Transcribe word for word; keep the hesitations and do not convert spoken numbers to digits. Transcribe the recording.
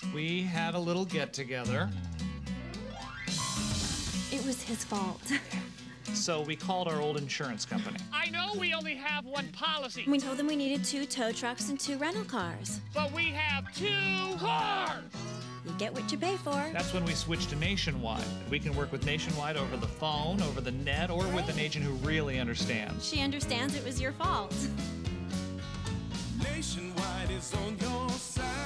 We had a little get-together. It was his fault. So we called our old insurance company. I know we only have one policy. We told them we needed two tow trucks and two rental cars. But we have two cars! You get what you pay for. That's when we switched to Nationwide. We can work with Nationwide over the phone, over the net, or with an agent who really understands. She understands it was your fault. Nationwide is on your side.